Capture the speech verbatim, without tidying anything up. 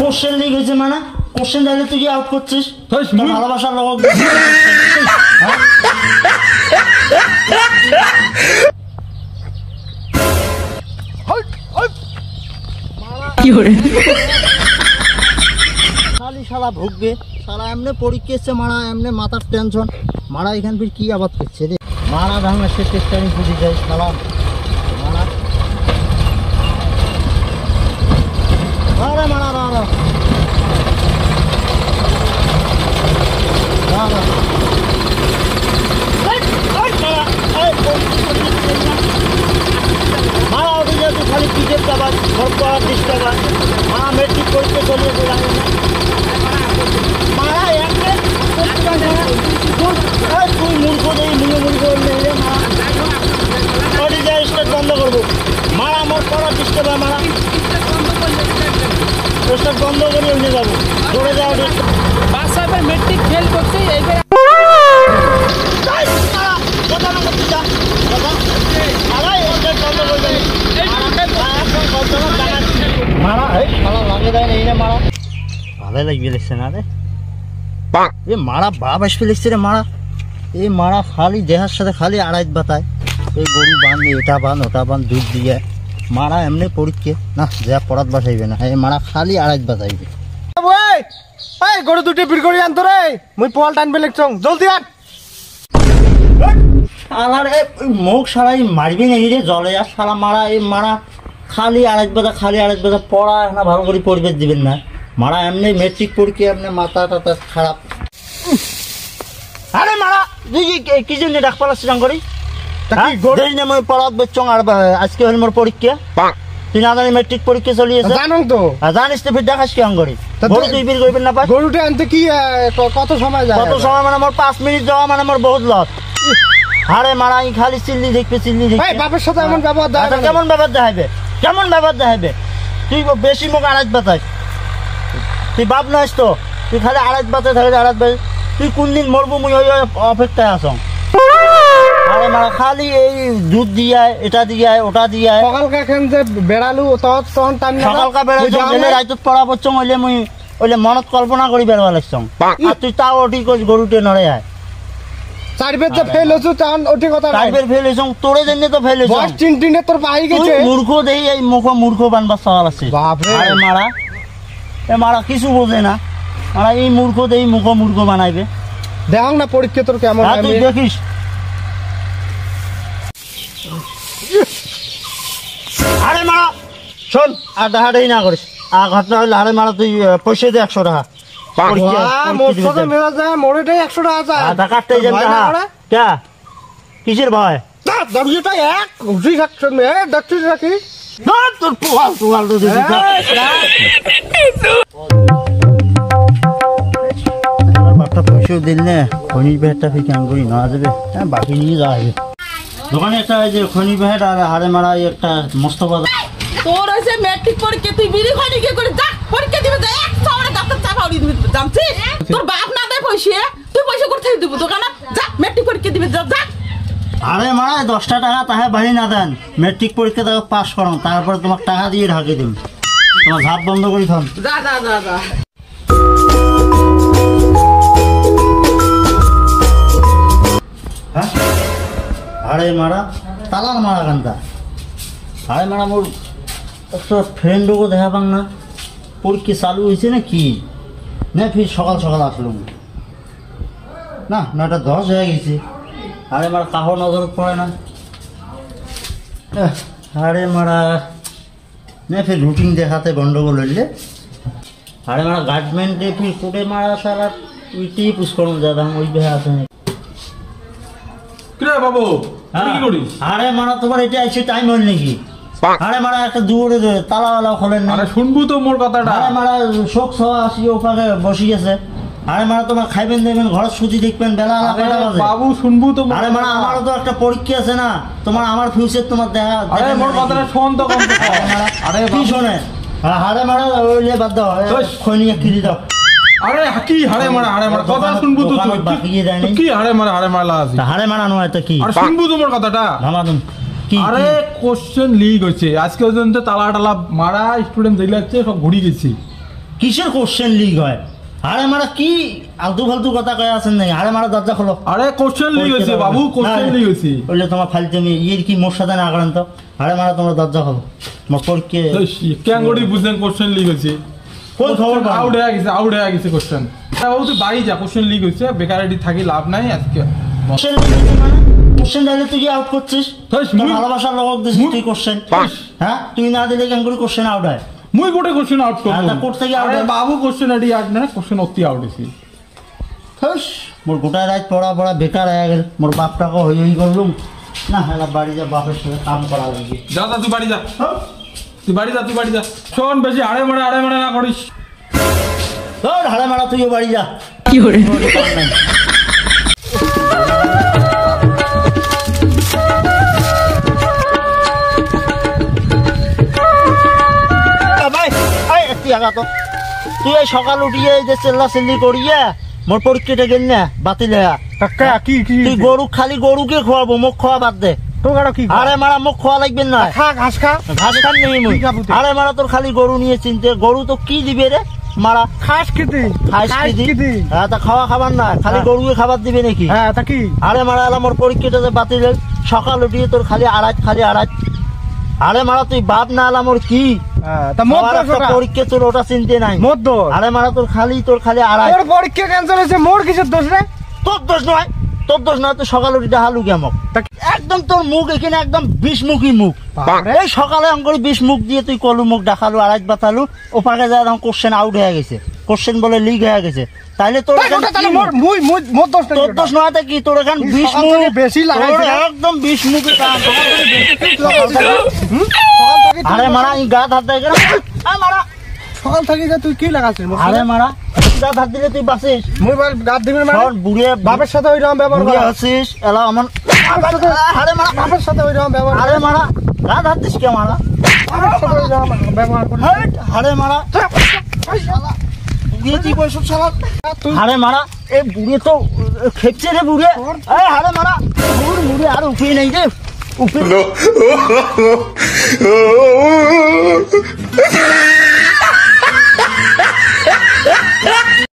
Question leak হয়েছে মানে question দিলে তুই আউট করছিস ভালোবাসার লোক খালি শালা ভুগবে শালা এমনি পরীক্ষা এসছে মারা এমনি মাথার টেনশন মারা এখান ফির কি আবাদ করছে রে মারা ধাঙ্গা সে চেষ্টা আমি বুঝে যাই শালা মারা আরে মারা রা রা মারা উঠে যায় তুই খালি ক্রিকেট যাবার ঘর পড়ার চেষ্টা কর মারা মেট্রিক পরীক্ষা চলিয়েছে জানি না মারা এমনি তুই মূর্খ দেই মুখে মূর্খ নেই মারা যায় স্টার্ট বন্ধ করবো মারা আমার পড়ার চেষ্টা কর মারা স্টার্ট বন্ধ করে নিয়ে যাবো দৌড়ে যাওয়া বাচ্চা মেট্রিক ফেল করছে এইবার মারা লাগে দেয় এই না মারা ভালো লাগবে লিখছে না রে এ মারা বাপ আসবে লিখছে রে মারা এই মারা খালি দেহার সাথে খালি আড়াইত বাতায় এই গরু বান এটা বান ওটা বান দুধ দিয়ে মারা এমনি পরীক্ষে না যা পড়াত বাসাইবে না এই মারা খালি আড়াইত বাতাইবে এই গরু দুটি বির করে আনতো রে মুই পোয়াল টানবে লিখছং জলদি আন আমার মুখ সারাই মারবি না রে জলে আর সারা মারা এই মারা খালি আড়াইত বাজা খালি আড়াইত বাজা পড়া না ভালো করে পরিবেশ দিবেন না মারা এমনি মেট্রিক পরীক্ষা এমনি মাথা টাথা খারাপ আরে মারা তুই কি জন্য ডাক পালাচ্ছি করি পড়াত বেচং আর আজকে হল মোর পরীক্ষা তুই না জানি মেট্রিক পরীক্ষা চলিয়েছে জানো তো জানিস তো ফির দেখাস কেমন করি গরু তুই বিল করবেন না পাস গরুটা আনতে কি কত সময় যায় কত সময় মানে মোর পাঁচ মিনিট যাওয়া মানে মোর বহুত লস আরে মারা এই খালি চিল্লি দেখবে চিল্লি দেখবে বাপের সাথে এমন ব্যবহার দেখাবে কেমন ব্যবহার দেখাবে কেমন ব্যবহার দেখাবে তুই বেশি মুখ আড়াইত বাতাস তুই বাপ নয় তো তুই খালি আড়াইত বাতাস থাকে আড়াইত বাতাস তুই কোন দিন মরবো মুই ওই অপেক্ষায় আসং আরে মারা খালি এই দুধ দিয়ায় এটা দিয়ায় ওটা দিয়ায় সকালকা কেন যে বেড়ালু তখন তখন টাইম সকালকা বেড়াইছ গেলে রাইতত পড়া পড়ছং হইলে মুই ওইলে মনত কল্পনা করি বেড়বা লাগছং আর তুই তাও ওটি কই গরুটে নড়ে আয় চারবের যে ফেল হইছো তখন ওটি কথা নাই চারবের ফেল হইছং তোরে জন্য তো ফেল হইছং বস তিন তিনে তোর পাই গেছে মূর্খ দেই এই মুখ মূর্খ বানবা সওয়াল আছে বাপ রে আরে মারা এ মারা কিছু বোঝে না মারা এই মূর্খ দেই মুখ মূর্খ বানাইবে দেখ না পরীক্ষা তোর কেমন হয় তুই দেখিস আরে মারা শোন আর ডাহাডাই না করিস আর ঘটনা হইলে আরে মারা তুই পয়সা দে একশো টাকা কিসের ভয় পয়সাও দিল না খনির বেহারটা ফিকে আন করি নেওয়া যাবে হ্যাঁ বাকি নিয়ে যাওয়া হবে দোকানে একটা যে খনির বেহার আর হারে মারা একটা মস্ত বাজার তোর হইছে ম্যাট্রিক পরীক্ষা তুই বিড়ি খানি কে করে যা পরীক্ষা দিবে যা এক সামনে ডাক্তার চাপা উড়ি দিবে জানছিস তোর বাপ না দেয় পয়সা তুই পয়সা করতে দিব দোকানে যা ম্যাট্রিক পরীক্ষা দিবে যা যা আরে মারা দশটা টাকা তাহে বাড়ি না দেন ম্যাট্রিক পরীক্ষা তাকে পাস করো তারপরে তোমার টাকা দিয়ে ঢাকি দিন তোমার ঝাপ বন্ধ করি থাম যা যা যা যা হ্যাঁ আরে মারা তালার মারা কান্তা আরে মারা মোর একটা ফ্রেন্ডকে দেখা পান না পরীক্ষা চালু হয়েছে না কি না ফির সকাল সকাল আসলো না নয়টা দশ হয়ে গেছে আরে মারা কাহর নজর পড়ে না আরে মারা না ফির রুটিন দেখাতে গন্ডগোল হইলে আরে মারা গার্ডমেন্টে ফির কোটে মারা সারা উইটি পুষ করুন দাদা ওই বেহা আছে বাবু কি করিস আরে মারা তোমার এটা এসে টাইম হল নাকি আরে মারা একটা দূরে তালাওয়ালা খোলেন না আরে শুনবো তো মোর কথাটা আরে মারা শোক সভা আসি ওপাকে বসি গেছে আরে মারা তোমার খাইবেন দেবেন ঘর সুজি দেখবেন বেলা কয়টা বাজে বাবু শুনবো তো আরে মারা আমারও তো একটা পরীক্ষা আছে না তোমার আমার ফিউচার তোমার দেখা আরে মোর কথাটা শোন তো কম আরে কি শোনে আরে মারা ওইলে বাদ দাও খৈনিয়া কিরি দাও আরে কি হারে মারা হারে মারা কথা শুনবো তো তুই কি হারে মারা হারে মারা আছে হারে মারা নয় তো কি আরে শুনবো তোমার কথাটা নামাদুন আরে কোশ্চেন লিক হচ্ছে আজকে পর্যন্ত তালা টালা মারা স্টুডেন্ট যেগুলো আছে সব ঘুরি গেছি কিসের কোশ্চেন লিক হয় আরে মারা কি আলতু ফালতু কথা কয়ে আছেন নাকি আরে মারা দরজা খোলো আরে কোশ্চেন লিক হয়েছে বাবু কোশ্চেন লিক হয়েছে বললে তোমার ফালতু আমি ইয়ের কি মোর সাথে না করেন তো আরে মারা তোমরা দরজা খোলো মোর পরীক্ষা ক্যাঙ্গড়ি বুঝলেন কোশ্চেন লিক হয়েছে কোন খবর আউট হয়ে গেছে আউট হয়ে গেছে কোশ্চেন বাবু তুই বাড়ি যা কোশ্চেন লিক হয়েছে বেকারেটি থাকি লাভ নাই আজকে কোশ্চেন মানে কোশ্চেন দিলে তুই আউট করছিস ধুস, তোর মুই- ভালোবাসার লোক দিছিস মুই- তুই কোশ্চেন ধুস। হ্যাঁ তুই না দিলে কেন করে কোশ্চেন আউট হয় মুই কোটে কোশ্চেন আউট করব হ্যাঁ, তা কোর্ট থেকে out আরে হয়। বাবু কোশ্চেন এটি আউট না কোশ্চেন অতি আউট হইছে হস মোর গোটা রাত পড়া পড়া বেকার হয়ে গেল মোর বাপটাকে হই হই করলুম না হ্যাঁ বাড়ি যা বাপের সাথে কাম করা লাগবে যা যা তুই বাড়ি যা তুই বাড়ি যা তুই বাড়ি যা শোন বেশি আড়ে মারে আড়ে মারে না করিস তোর হাড়ে মারা তুইও বাড়ি যা কি করে ভাই এই একটি আগা তো তুই এই সকাল উঠিয়ে এই যে চেল্লা চেল্লি করিয়া মোর পরীক্ষাটা গেল না বাতিল হয়া টাকা কি কি তুই গরু খালি গরুকে খোয়াবো মোক খোয়া বাদ দে তোর গাড়ো কি আরে মারা মোক খোয়া লাগবে না খা ঘাস খা ঘাস খান নেই মুই ঠিক আছে। আরে মারা তোর খালি গরু নিয়ে চিনতে গরু তো কি দিবে রে মারা খাস খেতে খাইস কি দি? হ্যাঁ তা খাওয়া খাবার না খালি হ্যাঁ। গরুকে খাবার দিবে নাকি হ্যাঁ তা কি আরে মারা এলাম মোর পরীক্ষাটা যে বাতিল হল, সকাল উঠিয়ে তোর খালি আড়াই খালি আড়াই আরে মারা তুই বাপ না এলাম ওর কি হ্যাঁ, তা মত আমার দোষ একটা ওটা। পরীক্ষা তোর ওটা চিনতে নাই মত দোষ আরে মারা তোর খালি তোর খালি আড়াই তোর পরীক্ষা ক্যান্সেল হয়েছে মোর কিসের দোষ রে তোর দোষ নয় তোর দোষ নয় তুই সকাল উঠে হালু কেমক তা- একদম তোর মুখ এখানে একদম বিষমুখী মুখ বাপরে। এই সকালে অঙ্করি বিষ মুখ দিয়ে তুই কলু মুখ দেখালু আড়াই বাতালু ওপাকে যায় তখন কোশ্চেন আউট হয়ে গেছে কোশ্চেন বলে লিক হয়ে গেছে তাইলে তোর তাই এখানে ওটা তাহলে কি মোর মুই মুই মোর দোষ তোর দোষ নয় তা কি তোর এখানে তুই বিষ সকাল মুখ থেকে বেশি লাগাইছিস তোর না? একদম বিষ মুখে কান সকাল থেকে আরে মারা এই গা হাত দেয় কেন আরে মারা সকাল থেকে যে তুই কি লাগাছিস মোর আরে সাথে? মারা গা হাত দিলে তুই বাঁচিস মুই বল গাদ দিবেন মানে শোন বুড়িয়ে বাপের সাথে ওইরকম ব্যবহার বুড়িয়ে করা আছিস এলা আমার আরে মারা বাপের সাথে ওইরকম ব্যবহার আরে মারা গা হাত দিস কে মারা বাপের সাথে ওইরকম ব্যবহার করে হাট, আরে মারা বুড়িয়ে তুই পয়সা চালা তুই আরে মারা এই বুড়িয়ে তো খেপছে রে বুড়িয়ে এই আরে মারা বুড় বুড়িয়ে আর উঠিয়ে নেই রে উঠিয়ে